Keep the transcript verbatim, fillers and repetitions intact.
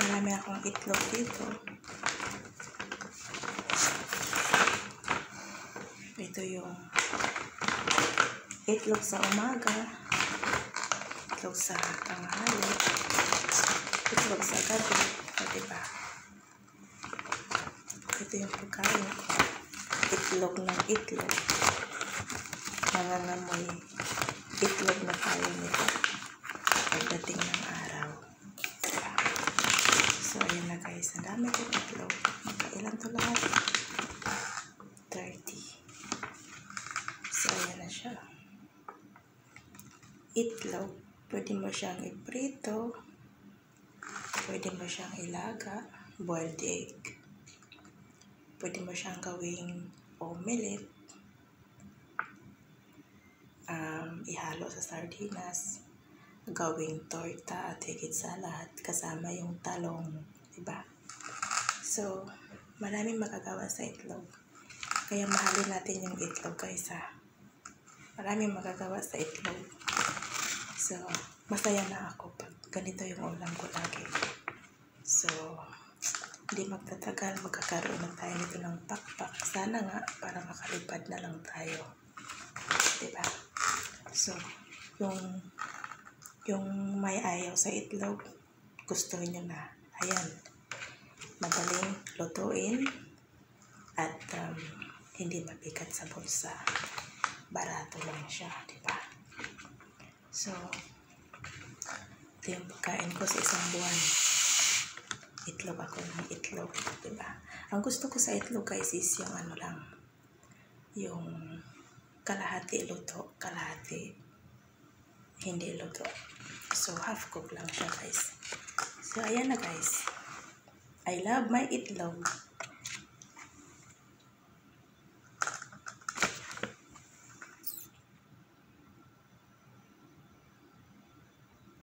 marami akong itlog dito. Ito yung itlog sa umaga, itlog sa tanghali, itlog sa gabi, o diba? Ito yung pagkain ko. Itlog ng itlog. Nangangamoy. Itlog na tayo nito. Pagdating ng araw. So, ayan na guys. Ang dami kong itlog. Magkailan to lahat? thirty. So, ayan na siya. Itlog. Pwede mo siyang iprito. Pwede mo siyang ilaga. Boiled egg. Pwede mo siyang gawing omelette. Um, ihalo sa sardinas. Gawing torta at higit sa lahat. Kasama yung talong. Diba? So, maraming magagawa sa itlog. Kaya mahalin natin yung itlog guys ha. Maraming magagawa sa itlog. So, masaya na ako pag ganito yung ulam ko lagi. So, hindi magtatagal, magkakaroon na tayo nito ng pakpak. Sana nga, para makalipad na lang tayo. Diba? So, yung, yung may ayaw sa itlog, gusto nyo na. Ayan. Madaling lutuin. At um, hindi mabigat sa bulsa. Barato lang siya. Diba? So, ito yung pagkain ko sa isang buwan. Itlog ako ng itlog, diba? Ang gusto ko sa itlog guys is yung ano lang, yung kalahati luto, kalahati hindi luto. So, half cook lang siya guys. So, ayan na guys. I love my itlog.